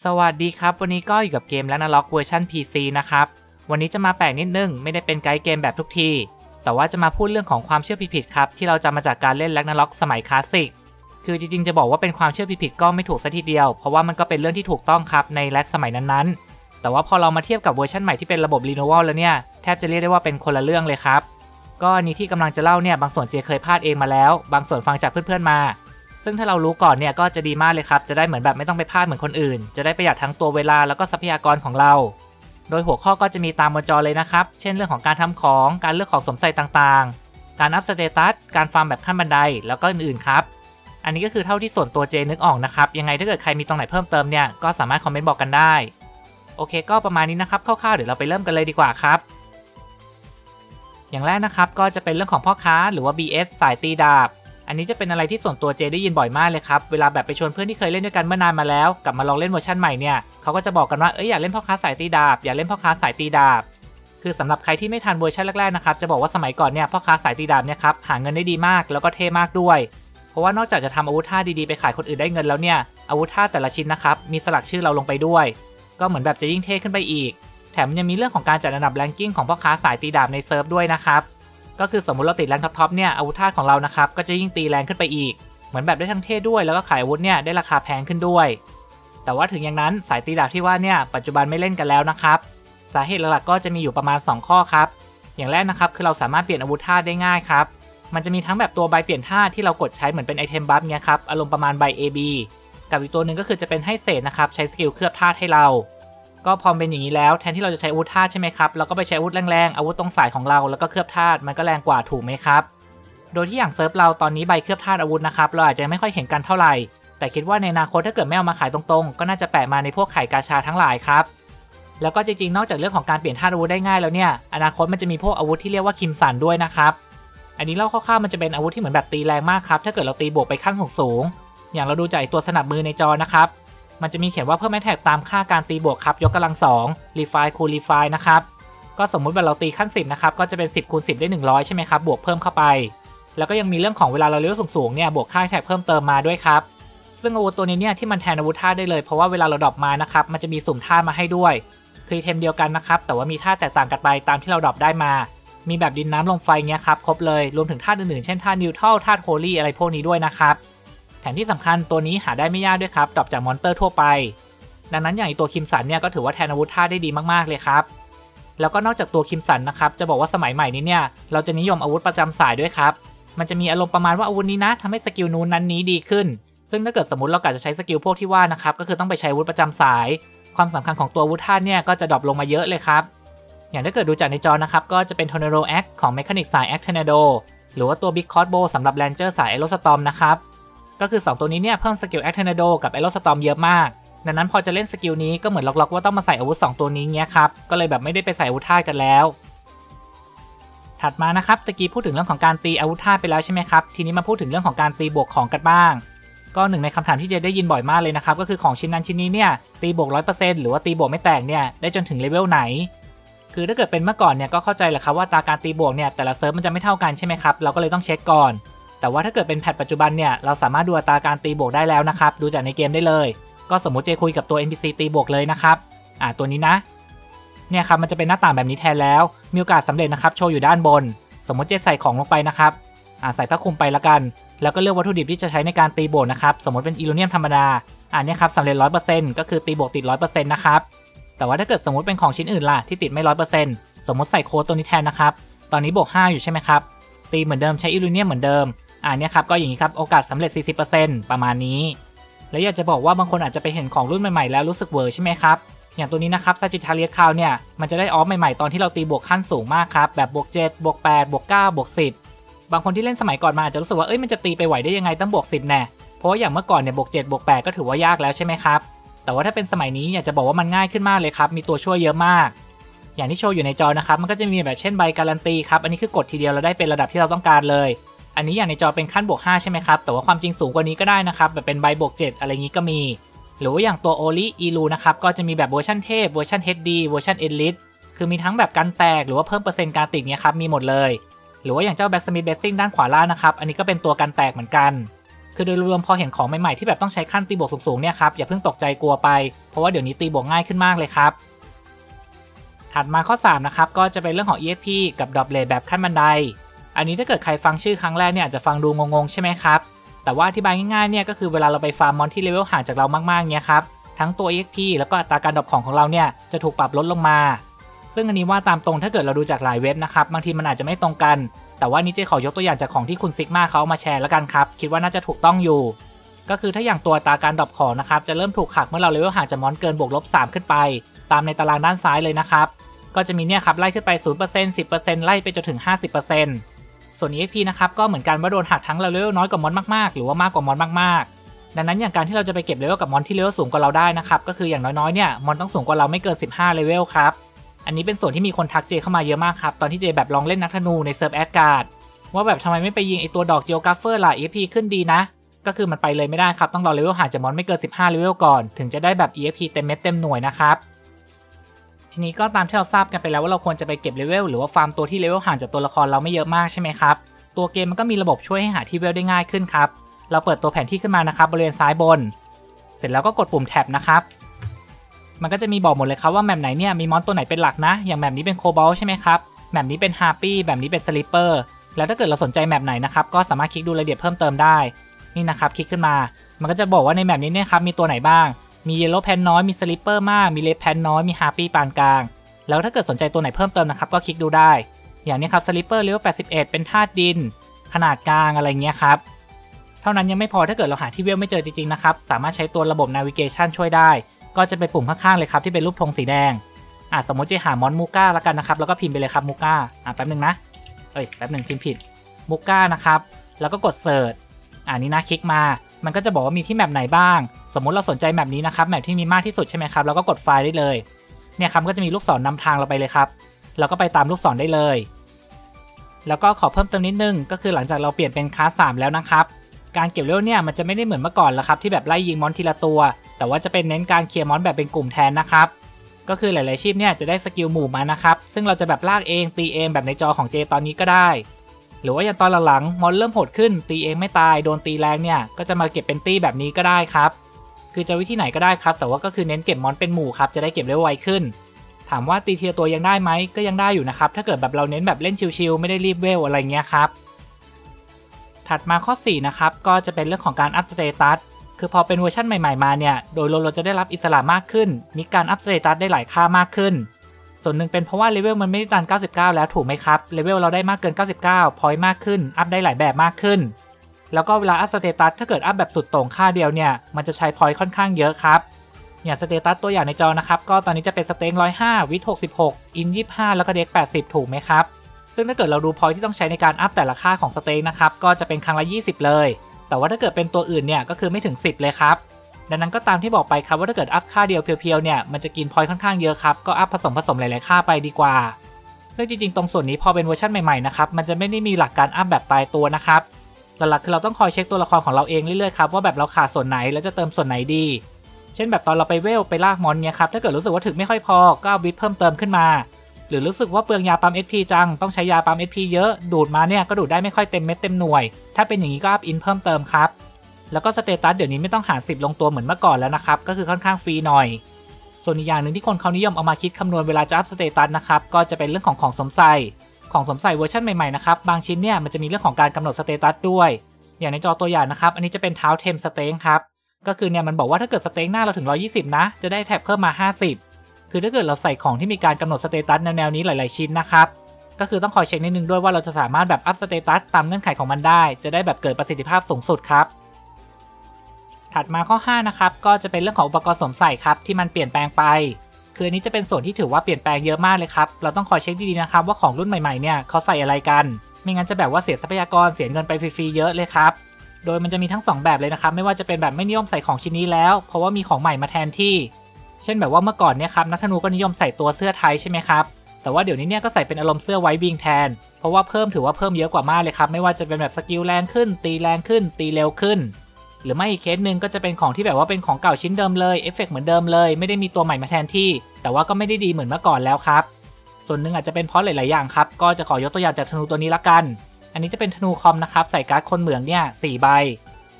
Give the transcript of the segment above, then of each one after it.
สวัสดีครับวันนี้ก็อยู่กับเกม Ragnarok เวอร์ชัน PC นะครับวันนี้จะมาแปลกนิดนึงไม่ได้เป็นไกด์เกมแบบทุกทีแต่ว่าจะมาพูดเรื่องของความเชื่อผิดๆครับที่เราจำมาจากการเล่น Ragnarok สมัยคลาสสิกคือจริงๆจะบอกว่าเป็นความเชื่อผิดๆก็ไม่ถูกซะทีเดียวเพราะว่ามันก็เป็นเรื่องที่ถูกต้องครับในแร็กสมัยนั้นๆแต่ว่าพอเรามาเทียบกับเวอร์ชันใหม่ที่เป็นระบบ Renewal แล้วเนี่ยแทบจะเรียกได้ว่าเป็นคนละเรื่องเลยครับก็อันนี้ที่กำลังจะเล่าเนี่ยบางส่วนเจเคยพลาดเองมาแล้วบางส่วนฟังจากเพื่อนๆมาซึ่งถ้าเรารู้ก่อนเนี่ยก็จะดีมากเลยครับจะได้เหมือนแบบไม่ต้องไปพลาดเหมือนคนอื่นจะได้ประหยัดทั้งตัวเวลาแล้วก็ทรัพยากรของเราโดยหัวข้อก็จะมีตามบนจอเลยนะครับเช่นเรื่องของการทำของการเลือกของสวมใส่ต่างๆการอัพสเตตัสการฟาร์มแบบขั้นบันไดแล้วก็อื่นๆครับอันนี้ก็คือเท่าที่ส่วนตัวเจนึกออกนะครับยังไงถ้าเกิดใครมีตรงไหนเพิ่มเติมเนี่ยก็สามารถคอมเมนต์บอกกันได้โอเคก็ประมาณนี้นะครับคร่าวๆเดี๋ยวเราไปเริ่มกันเลยดีกว่าครับอย่างแรกนะครับก็จะเป็นเรื่องของพ่อค้าหรือว่า BS สายตีดาบอันนี้จะเป็นอะไรที่ส่วนตัวเจได้ยินบ่อยมากเลยครับเวลาแบบไปชวนเพื่อนที่เคยเล่นด้วยกันเมื่อนานมาแล้วกลับมาลองเล่นเวอร์ชันใหม่เนี่ยเขาก็จะบอกกันว่าอยากเล่นพ่อค้าสายตีดาบอยากเล่นพ่อค้าสายตีดาบคือสำหรับใครที่ไม่ทันเวอร์ชันแรกๆนะครับจะบอกว่าสมัยก่อนเนี่ยพ่อค้าสายตีดาบเนี่ยครับหาเงินได้ดีมากแล้วก็เท่มากด้วยเพราะว่านอกจากจะทำอาวุธท่าดีๆไปขายคนอื่นได้เงินแล้วเนี่ยอาวุธท่าแต่ละชิ้นนะครับมีสลักชื่อเราลงไปด้วยก็เหมือนแบบจะยิ่งเท่ขึ้นไปอีกแถมยังมีเรื่องของการจัดอันดับแรงกิ้งของพ่อค้าสายตีดาบในเซิร์ฟด้วยนะครับก็คือสมมุติเราติดแรงท็อปเนี่ยอาวุธท่าของเรานะครับก็จะยิ่งตีแรงขึ้นไปอีกเหมือนแบบได้ทั้งเท่ด้วยแล้วก็ขายอาวุธเนี่ยได้ราคาแพงขึ้นด้วยแต่ว่าถึงอย่างนั้นสายตีดาบที่ว่าเนี่ยปัจจุบันไม่เล่นกันแล้วนะครับสาเหตุหลักๆก็จะมีอยู่ประมาณ2ข้อครับอย่างแรกนะครับคือเราสามารถเปลี่ยนอาวุธท่าได้ง่ายครับมันจะมีทั้งแบบตัวใบเปลี่ยนท่าที่เรากดใช้เหมือนเป็นไอเทมบัฟเนี่ยครับอารมณ์ประมาณใบ AB กับอีกตัวหนึ่งก็คือจะเป็นให้เศษนะครับใช้สกิลเคลือบธาตุให้เราก็พอเป็นอย่างนี้แล้วแทนที่เราจะใช้อาวุธธาตุใช่ไหมครับเราก็ไปใช้อาวุธแรงๆอาวุธตรงสายของเราแล้วก็เคลือบธาตุมันก็แรงกว่าถูกไหมครับโดยที่อย่างเซิร์ฟเราตอนนี้ใบเคลือบธาตุอาวุธนะครับเราอาจจะไม่ค่อยเห็นกันเท่าไหร่แต่คิดว่าในอนาคตถ้าเกิดไม่เอามาขายตรงๆก็น่าจะแปะมาในพวกขายกาชาทั้งหลายครับแล้วก็จริงๆนอกจากเรื่องของการเปลี่ยนธาตุอาวุธได้ง่ายแล้วเนี่ยอนาคตมันจะมีพวกอาวุธที่เรียกว่าคิมสันด้วยนะครับอันนี้เล่าคร่าวๆมันจะเป็นอาวุธที่เหมือนแบบตีแรงมากครับถ้าเกิดเราตีบวกไปขั้นสูงๆอย่างเราดูจากตัวสนับมือในจอนะครับมันจะมีเขียนว่าเพิ่มแอทแทกตามค่าการตีบวกครับยกกำลัง2รีไฟล์คูณรีไฟล์นะครับก็สมมุติว่าเราตีขั้น10นะครับก็จะเป็น10คูณ10ได้100ใช่ไหมครับบวกเพิ่มเข้าไปแล้วก็ยังมีเรื่องของเวลาเราเลเวลสูงๆเนี่ยบวกค่าแท็กเพิ่มเติมมาด้วยครับซึ่งอาวุธตัวนี้เนี่ยที่มันแทนอาวุธท่าได้เลยเพราะว่าเวลาเราดรอปมานะครับมันจะมีสุ่มท่ามาให้ด้วยคือเทมเดียวกันนะครับแต่ว่ามีท่าแตกต่างกันไปตามที่เราดรอปได้มามีแบบดินน้ำลมไฟเงี้ยครับครบเลยรวมถึงท่าอื่นๆเช่นท่านิวทรัลท่าโฮลี่อะไรพวกนี้ด้วยนะครับแถมที่สำคัญตัวนี้หาได้ไม่ยากด้วยครับดรอปจากมอนเตอร์ทั่วไปดังนั้นอย่างตัวคิมสันเนี่ยก็ถือว่าแทนอาวุธท่าได้ดีมากๆเลยครับแล้วก็นอกจากตัวคิมสันนะครับจะบอกว่าสมัยใหม่นี้เนี่ยเราจะนิยมอาวุธประจำสายด้วยครับมันจะมีอารมณ์ประมาณว่าอาวุธนี้นะทำให้สกิลนู้นนั้นนี้ดีขึ้นซึ่งถ้าเกิดสมมติเรากะจะใช้สกิลพวกที่ว่านะครับก็คือต้องไปใช้อาวุธประจำสายความสำคัญของตัวอาวุธท่าเนี่ยก็จะดรอปลงมาเยอะเลยครับอย่างถ้าเกิดดูจากในจอนะครับก็จะเป็น Tornado Axe ของ Mechanic สาย Axe Tornado หรือว่าตัว Big Crossbow สำหรับ Ranger สาย Aerostorm นะครับก็คือ2ตัวนี้เนี่ยเพิ่มสกิล Axe Tornado กับ Aerostorm เยอะมากดังนั้นพอจะเล่นสกิลนี้ก็เหมือนล็อกๆว่าต้องมาใส่อาวุธ2ตัวนี้เงี้ยครับก็เลยแบบไม่ได้ไปใส่อาวุธท่ากันแล้วถัดมานะครับตะกี้พูดถึงเรื่องของการตีอาวุธท่าไปแล้วใช่ไหมครับทีนี้มาพูดถึงเรื่องของการตีบวกของกันบ้างก็หนึ่งในคำถามที่จะได้ยินบ่อยมากเลยนะครับก็คือของชิ้นนั้นชิ้นนี้เนี่ยตีบวก 100% หรือว่าตีบวกไม่แตกเนี่ยได้จนถึงเลเวลไหนคือถ้าเกิดเป็นเมื่อก่อนเนี่ยก็เข้าใจแหละครับว่าอัตราการตีบวกเนี่ยแต่ละเซิร์ฟมันจะไม่เท่ากันใช่ไหมครับเราก็เลยต้องเช็คก่อนแต่ว่าถ้าเกิดเป็นแพทปัจจุบันเนี่ยเราสามารถดูอัตราการตีบวกได้แล้วนะครับดูจากในเกมได้เลยก็สมมุติเจคุยกับตัว NPC ตีบวกเลยนะครับตัวนี้นะเนี่ยครับมันจะเป็นหน้าต่างแบบนี้แทนแล้วมีโอกาสสำเร็จนะครับโชว์อยู่ด้านบนสมมติเจใส่ของลงไปนะครับใส่ผ้าคลุมไปละกันแล้วก็เลือกวัตถุดิบที่จะใช้ในการตีบวกนะครับสมมติเป็นอิลูเนียมธรรมดาเนี่ยครับสำเร็จ 100% ก็คือตีบวกติด 100% นะครับแต่ว่าถ้าเกิดสมมติเป็นของชิ้นอื่นล่ะที่ติดไม่ 100% สมมติใส่โค้ดตัวนี้แทนนะครับตอนนี้บวก5อยู่ใช่ไหมครับตีเหมือนเดิมใช้อิลูเนียมเหมือนเดิมเนี่ยครับก็อย่างนี้ครับโอกาสสำเร็จ 40% ประมาณนี้แล้วอยากจะบอกว่าบางคนอาจจะไปเห็นของรุ่นใหม่ๆแล้วรู้สึกเวอร์ใช่ไหมครับอย่างตัวนี้นะครับซาจิทาเลียสคาวเนี่ยมันจะได้ออฟใหม่ๆตอนที่เราตีบวกขั้นสูงมากครับแบบบวก7บวก8บวก9บวก10บางคนที่เล่นสมัยก่อนมาอาจจะรู้สึกว่ามันจะตีไปไหวได้ยังไงตั้งบวก10แน่เพราะอย่างเมื่อก่อนเนี่ยบวก7บวก8ก็ถือว่ายากแล้วใช่ไหมครับแต่ว่าถ้าเป็นสมัยนี้อยากจะบอกว่ามันง่ายขึ้นมากเลยครับมีตัวช่วยเยอะมากอย่างที่โชว์อยู่ในจอนะครับมันก็จะมีแบบเช่นใบการันตีครับอันนี้คือกดทีเดียวเราได้เป็นระดับที่เราต้องการเลยอันนี้อย่างในจอเป็นขั้นบวก5ใช่ไหมครับแต่ว่าความจริงสูงกว่านี้ก็ได้นะครับแบบเป็นใบบวก7อะไรงี้ก็มีหรือว่าอย่างตัวโอลิอีลูนะครับก็จะมีแบบเวอร์ชันเทพเวอร์ชัน HD เวอร์ชัน Elite คือมีทั้งแบบกันแตกหรือว่าเพิ่มเปอร์เซ็นต์การติดเนี่ยครับมีหมดเลยหรือว่าอย่างเจ้า Blacksmith Blessing ด้านขวาล่างนะครับอันนี้ก็เป็นตัวกันแตกเหมือนกันคือโดยรวมพอเห็นของใหม่ๆที่แบบต้องใช้ขั้นตีบวกสูงๆเนี่ยครับอย่าเพิ่งตกใจกลัวไปเพราะว่าเดี๋ยวนี้ตีบวกง่ายขึ้นมากเลยครับถัดมาข้อ3นะครับก็จะเป็นเรื่องของ EXP กับดรอปเรทแบบขั้นบันไดอันนี้ถ้าเกิดใครฟังชื่อครั้งแรกเนี่ยอาจจะฟังดูงงๆใช่ไหมครับแต่ว่าอธิบายง่ายๆเนี่ยก็คือเวลาเราไปฟาร์มมอนที่เลเวลห่างจากเรามากๆเนี่ยครับทั้งตัว EXP แล้วก็อัตราการดรอปของเราเนี่ยจะถูกปรับลดลงมาซึ่งอันนี้ว่าตามตรงถ้าเกิดเราดูจากหลายเว็บนะครับบางทีมันอาจจะไม่ตรงกันแต่ว่านี้เจขอยกตัวอย่างจากของที่คุณซิกมาเขาเอามาแชร์แล้วกันครับคิดว่าน่าจะถูกต้องอยู่ก็คือถ้าอย่างตัวอัตราการดรอปของนะครับจะเริ่มถูกหักเมื่อเราเลเวลห่างจากมอนเกิน-3ขึ้นไปตามในตารางด้านซ้ายเลยนะครับก็จะมีเนี่ยครับไล่ขึ้นไป 0% 10% ไล่ไปจนถึง 50% ส่วน EXP นะครับก็เหมือนกันว่าโดนหักทั้งเลเวลน้อยกว่ามอนมากๆหรือว่ามากกว่ามอนมากๆดังนั้นอย่างการที่เราจะไปเก็บเลเวลกับมอนที่เลเวลสูงกว่าเราได้นะครับก็คืออย่างน้อยๆเนี่ยมอนต้องสูงกว่าเราไม่เกิน15เลเวลครับอันนี้เป็นส่วนที่มีคนทักเจเข้ามาเยอะมากครับตอนที่เจแบบลองเล่นนักธนูในเซิร์ฟแอดการ์ดว่าแบบทำไมไม่ไปยิงไอตัวดอกจิโอกราฟเฟอร์ล่ะ EXP ขึ้นดีนะก็คือมันไปเลยไม่ได้ครับต้องรอเลเวลห่างจากมอนไม่เกิน15เลเวลก่อนถึงจะได้แบบ EXP เต็มเม็ดเต็มหน่วยนะครับทีนี้ก็ตามที่เราทราบกันไปแล้วว่าเราควรจะไปเก็บเลเวลหรือว่าฟาร์มตัวที่เลเวลห่างจากตัวละครเราไม่เยอะมากใช่ไหมครับตัวเกมมันก็มีระบบช่วยให้หาที่เลเวลได้ง่ายขึ้นครับเราเปิดตัวแผนที่ขึ้นมานะครับบริเวณซ้ายบนเสร็จแล้วก็กดปุ่มแท็บนะครับมันก็จะมีบอกหมดเลยครับว่าแมปไหนเนี่ยมีมอนตัวไหนเป็นหลักนะอย่างแมปนี้เป็นโคบอลใช่ไหมครับแมปนี้เป็นฮาร์ปี้แบบนี้เป็นสลิปเปอร์แล้วถ้าเกิดเราสนใจแมปไหนนะครับก็สามารถคลิกดูรายละเอียดเพิ่มเติมได้นี่นะครับคลิกขึ้นมามันก็จะบอกว่าในแมปนี้เนี่ยครับมีตัวไหนบ้างมีเยลโล่แพนน้อยมีสลิปเปอร์มากมีเลดแพนน้อยมีฮาร์ปี้ปานกลางแล้วถ้าเกิดสนใจตัวไหนเพิ่มเติมนะครับก็คลิกดูได้อย่างนี้ครับสลิปเปอร์เลเวล81เป็นธาตุดินขนาดกลางอะไรเงี้ยครับเท่านั้นยังไม่พอถ้าเกิดเราหาที่เวลไม่เจอจริงๆนะครับสามารถใช้ตัวระบบ navigation ช่วยได้ก็จะไปปุ่มข้างๆเลยครับที่เป็นรูปธงสีแดงสมมติจะหามอนมูก้าแล้วกันนะครับแล้วก็พิมพ์ไปเลยครับมูก้าแป๊บนึงนะแป๊บนึงพิมพ์ผิดมูก้านะครับแล้วก็กดเสิร์ชนี่นะคลิกมามันก็จะบอกว่ามีที่แมปไหนบ้างสมมุติเราสนใจแมปนี้นะครับแมปที่มีมากที่สุดใช่ไหมครับเราก็กดไฟล์ได้เลยเนี่ยครับก็จะมีลูกศรนำทางเราไปเลยครับเราก็ไปตามลูกศรได้เลยแล้วก็ขอเพิ่มเติมนิดนึงก็คือหลังจากเราเปลี่ยนเป็นคลาส3แล้วนะครับการเก็บเลเวลเนี่ยมันจะไม่ได้เหมือนเมื่อก่อนแล้วครับที่แบบไล่ยิงมอนทีละตัวแต่ว่าจะเป็นเน้นการเคลียร์มอนแบบเป็นกลุ่มแทนนะครับก็คือหลายๆชีพเนี่ยจะได้สกิลหมู่มานะครับซึ่งเราจะแบบลากเองตีเองแบบในจอของเจตอนนี้ก็ได้หรือว่าอย่างตอนหลังๆมอนเริ่มโหดขึ้นตีเองไม่ตายโดนตีแรงเนี่ยก็จะมาเก็บเป็นตี้แบบนี้ก็ได้ครับคือจะวิธีไหนก็ได้ครับแต่ว่าก็คือเน้นเก็บมอนเป็นหมู่ครับจะได้เก็บเลเวลไวขึ้นถามว่าตีเทียตัวยังได้ไหมก็ยังได้อยู่นะครับถ้าเกิดแบบเราเน้นแบบเล่นชิลๆไม่ได้รีบเวลอะไรเงี้ยครับถัดมาข้อ4นะครับก็จะเป็นเรื่องของการอัพสเตตัสคือพอเป็นเวอร์ชันใหม่ๆมาเนี่ยโดยเราจะได้รับอิสระมากขึ้นมีการอัพสเตตัสได้หลายค่ามากขึ้นส่วนหนึ่งเป็นเพราะว่าเลเวลมันไม่ได้ตัน99แล้วถูกไหมครับเลเวลเราได้มากเกิน99พอยต์มากขึ้นอัพได้หลายแบบมากขึ้นแล้วก็เวลาอัพสเตตัสถ้าเกิดอัพแบบสุดโต่งค่าเดียวเนี่ยมันจะใช้พอยต์ค่อนข้างเยอะครับอย่างสเตตัสตัวอย่างในจอนะครับก็ตอนนี้จะเป็นสเต็ง105วิท66อิน25แล้วก็เด็ก80ถูกไหมครับซึ่งถ้าเกิดเราดูพอยต์ที่ต้องใช้ในการอัพแต่ละค่าของสเต็งนะครับก็จะเป็นครั้งละ20เลยแต่ว่าถ้าเกิดเป็นตัวอื่นเนี่ยก็คือไม่ถึง10เลยครับดังนั้นก็ตามที่บอกไปครับว่าถ้าเกิดอัพค่าเดียวเพียวๆเนี่ยมันจะกินพอยต์ค่อนข้างเยอะครับก็อัพผสมหลายๆค่าไปดีกว่าซึ่งจริงๆตรงส่วนนี้พอเป็นเวอร์ชันใหม่ๆนะครับมันจะไม่ได้มีหลักการอัพแบบตายตัวนะครับหลักๆคือเราต้องคอยเช็คตัวละครของเราเองเรื่อยๆครับว่าแบบเราขาดส่วนไหนแล้วจะเติมส่วนไหนดีเช่นแบบตอนเราไปเวลไปลากมอนเนี่ยครับถ้าเกิดรู้สึกว่าถึงไม่ค่อยพอก็เอาวิทเพิ่มเติมขึ้นมาหรือรู้สึกว่าเปลืองยาปั๊ม SP จังต้องใช้ยาปั๊ม SP เยอะดูดมาเนี่ยก็ดูดได้ไม่ค่อยเต็มเม็ดเต็มหน่วยถ้าเป็นอย่างนี้ก็อัพอินเพิ่มเติมครับแล้วก็สเตตัสเดี๋ยวนี้ไม่ต้องหาร10ลงตัวเหมือนเมื่อก่อนแล้วนะครับก็คือค่อนข้างฟรีหน่อยส่วนอีกอย่างหนึ่งที่คนเขานิยมเอามาคิดคำนวณเวลาจะอัพสเตตัสนะครับก็จะเป็นเรื่องของสวมใส่เวอร์ชันใหม่ๆนะครับบางชิ้นเนี่ยมันจะมีเรื่องของการกำหนดสเตตัสด้วยอย่างในจอตัวอย่างนะครับอันนี้จะเป็นเท้าเทมสเต็งครับก็คือเนี่ยมันบอกว่าถ้าเกิดสเต็งหน้าเราถึง120นะจะได้แท็บเพิ่มมา50คือถ้าเกิดเราใส่ของที่มีการกำหนดสเตตัสแนวนี้หลายๆชิ้นนะครับก็คือต้องคอยเช็คนิดนึงด้วยว่าเราจะสามารถแบบอัพสเตตัสตามเงื่อนไขของมันได้จะได้แบบเกิดประสิทธิภาพสูงสุดครับถัดมาข้อ5นะครับก็จะเป็นเรื่องของอุปกรณ์สวมใส่ครับที่มันเปลี่ยนแปลงไปคืออันนี้จะเป็นส่วนที่ถือว่าเปลี่ยนแปลงเยอะมากเลยครับเราต้องคอยเช็คดีๆนะครับว่าของรุ่นใหม่ๆเนี่ยเขาใส่อะไรกันไม่งั้นจะแบบว่าเสียทรัพยากรเสียเงินไปฟรีๆเยอะเลยครับโดยมันจะมีทั้ง2แบบเลยนะครับไม่ว่าจะเป็นแบบไม่นิยมใส่ของชิ้นนี้แล้วเพราะว่ามีของใหม่มาแทนที่เช่นแบบว่าเมื่อก่อนเนี่ยครับนักธนูก็นิยมใส่ตัวเสื้อไทยใช่ไหมครับแต่ว่าเดี๋ยวนี้เนี่ยก็ใส่เป็นอารมณ์เสื้อไวท์วิงแทนเพราะว่าถือว่าเพิ่มเยอะกว่ามากเลยครับไม่ว่าจะเป็นแบบสกิลแรงขึ้นตีแรงขึ้นตีเร็วขึ้นหรือไม่อีกเคสหนึ่งก็จะเป็นของที่แบบว่าเป็นของเก่าชิ้นเดิมเลยเอฟเฟกต์เหมือนเดิมเลยไม่ได้มีตัวใหม่มาแทนที่แต่ว่าก็ไม่ได้ดีเหมือนเมื่อก่อนแล้วครับส่วนหนึ่งอาจจะเป็นเพราะหลายๆอย่างครับก็จะขอยกตัวอย่างจากธนูตัวนี้ละกันอันนี้จะเป็นธนูคอมนะครับใส่การ์ดคนเหมืองเนี่ย4ใบ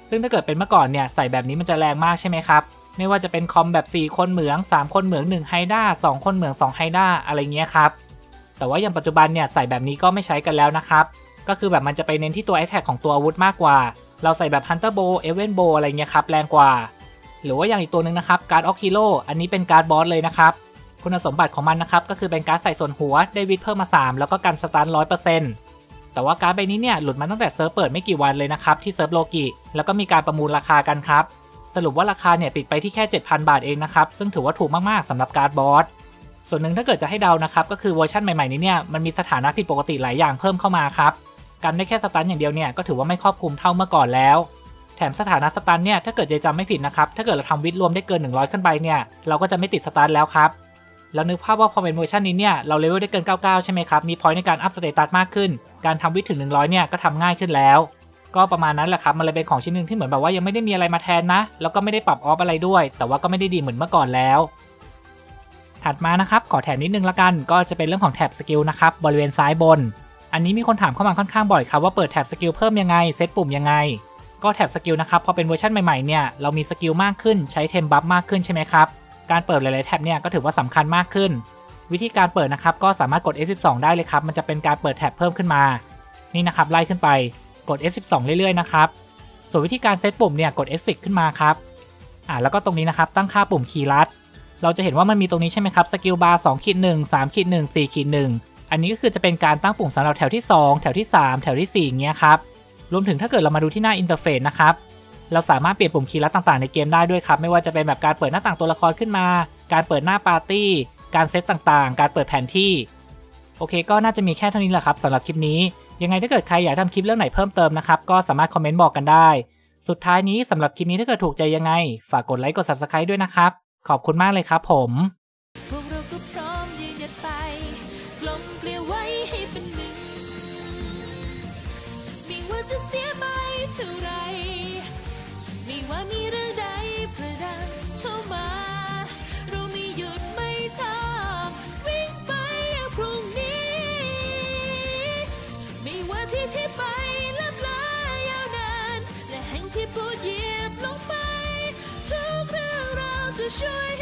ซึ่งถ้าเกิดเป็นเมื่อก่อนเนี่ยใส่แบบนี้มันจะแรงมากใช่ไหมครับไม่ว่าจะเป็นคอมแบบ4คนเหมือง3คนเหมือง1ไฮด้า2คนเหมือง2ไฮด้าอะไรเงี้ยครับแต่ว่าอย่างปัจจุบันเนี่ยใส่แบบนี้ก็ไม่ใช้กันแล้วนะครับก็คือแบบมันจะไปเน้นที่ตัว Attack ของตัวอาวุธมากกว่าเราใส่แบบ Hunter Bow Even Bow อะไรเงี้ยครับแรงกว่าหรือว่าอย่างอีกตัวนึงนะครับการ์ดออกฮิโร่อันนี้เป็นการ์ดบอสเลยนะครับคุณสมบัติของมันนะครับก็คือเป็นการ์ดใส่ส่วนหัวได้วิทเพิ่มมา3แล้วก็กันสตัน 100%แต่ว่าการ์ดใบนี้เนี่ยหลุดมาตั้งแต่เซิร์ฟเปิดไม่กี่วันเลยนะครับที่เซิร์ฟโลกิแล้วก็มีการประมูลราคากันครับสรุปว่าราคาเนี่ยปิดไปที่แค่ 7,000 บาทเองนะครับซึ่งถือว่าถูกมากๆสำหรับการ์ดบอสส่วนหนึ่งถ้าเกิดจะให้เดานะครับก็คือเวอร์ชันใหม่ๆนี้เนี่ยมันมีสถานะผิดปกติหลายอย่างเพิ่มเข้ามาครับกันได้แค่สตันอย่างเดียวเนี่ยก็ถือว่าไม่ครอบคลุมเท่าเมื่อก่อนแล้วแถมสถานะสตันเนี่ยถ้าเกิดจำไม่ผิดนะครับถ้าเกิดเราทำวิทรวมได้เกิน100ขึ้นไปเนี่ยเราก็จะไม่ติดสตันแล้วครับแล้วนึกภาพว่าพอเป็นเวอร์ชันนี้เนี่ยเราเลเวลได้เกิน99ใช่ไหมครับมีพอยต์ในการอัพสเตตัสมากขึ้นการทำวิทถึง100เนี่ยก็ทำง่ายขึ้นแล้วก็ประมาณนั้นแหละครับมันเลยเป็นของชิ้นนึงที่เหมือนแบบว่ายังไม่ได้มีอะไรมาแทนนะแล้วก็ไม่ได้ปรับออฟอะไรด้วยแต่ว่าก็ไม่ได้ดีเหมือนเมื่อก่อนแล้วถัดมานะครับขอแถมนิดนึงละกันก็จะเป็นเรื่องของแท็บสกิลนะครับบริเวณซ้ายบนอันนี้มีคนถามเข้ามาค่อนข้างบ่อยครับว่าเปิดแท็บสกิลเพิ่มยังไงเซตปุ่มยังไงก็แท็บสกิลนะครับพอเป็นเวอร์ชันใหม่ๆเนี่ยเรามีสกิลมากขึ้นใช้เทมบัฟมากขึ้นใช่ไหมครับการเปิดหลายๆแท็บเนี่ยก็ถือว่าสำคัญมากขึ้นวิธีการเปิดนะครับก็สามารถกด F12 ได้เลยครับมันจะเป็นการเปิดแท็บเพิ่มขึ้นมานี่นะครับไล่ขึ้นไปกด F12 เรื่อยๆนะครับส่วนวิธีการเซตปุ่มเนี่ยกด F10 ขึ้นมาครับแล้วก็ตรงนี้นะครับตั้งค่าปุ่มคีย์ลัดเราจะเห็นว่ามันมีตรงนี้ใช่ไหมครับสกิลบาร์ 2-1 3-1 4-1 อันนี้ก็คือจะเป็นการตั้งปุ่มสำหรับแถวที่2แถวที่3แถวที่4อย่างเงี้ยครับรวมถึงถ้าเกิดเรามาดูที่หน้าอินเทอร์เฟซนะครับเราสามารถเปลี่ยนปุ่มคีย์ลัดต่างๆในเกมได้ด้วยครับไม่ว่าจะเป็นแบบการเปิดหน้าต่างตัวละครขึ้นมาการเปิดหน้าปาร์ตี้การเซตต่างๆการเปิดแผนที่โอเคก็น่าจะมีแค่เท่านี้แหละครับสำหรับคลิปนี้ยังไงถ้าเกิดใครอยากทำคลิปเรื่องไหนเพิ่มเติมนะครับก็สามารถคอมเมนต์บอกกันได้สุดท้ายนี้สำหรับคลิปนี้ถ้าเกิดถูกใจยังไงฝากกดไลค์กด Subscribe ด้วยนะครับขอบคุณมากเลยครับผมพวกเราก็พร้อมยืนหยัดไปกลมเกลียวไว้ให้เป็นหนึ่งไม่ว่าจะเสียไปเท่าไรไม่ว่ามีเรื่องใดประดังเข้ามาเราไม่หยุดไม่ท้อวิ่งไปอย่างพรุ่งนี้ไม่ว่าที่ไปลับลายาวนานและแห่งที่ปวดเหยียบลงไปทุกเรื่องราวจะช่วย